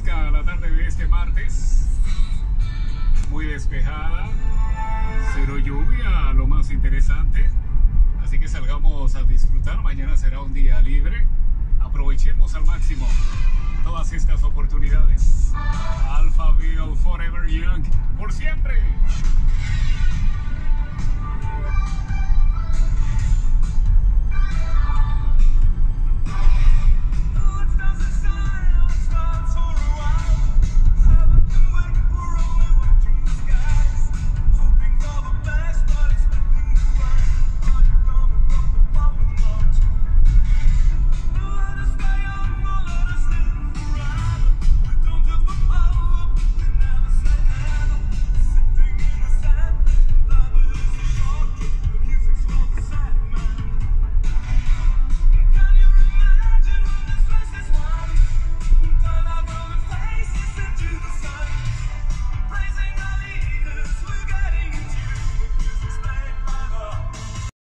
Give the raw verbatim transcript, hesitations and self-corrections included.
fresca la tarde de este martes, muy despejada, cero lluvia, lo más interesante, así que salgamos a disfrutar. Mañana será un día libre, aprovechemos al máximo todas estas oportunidades. Alphaville, Forever Young, por siempre.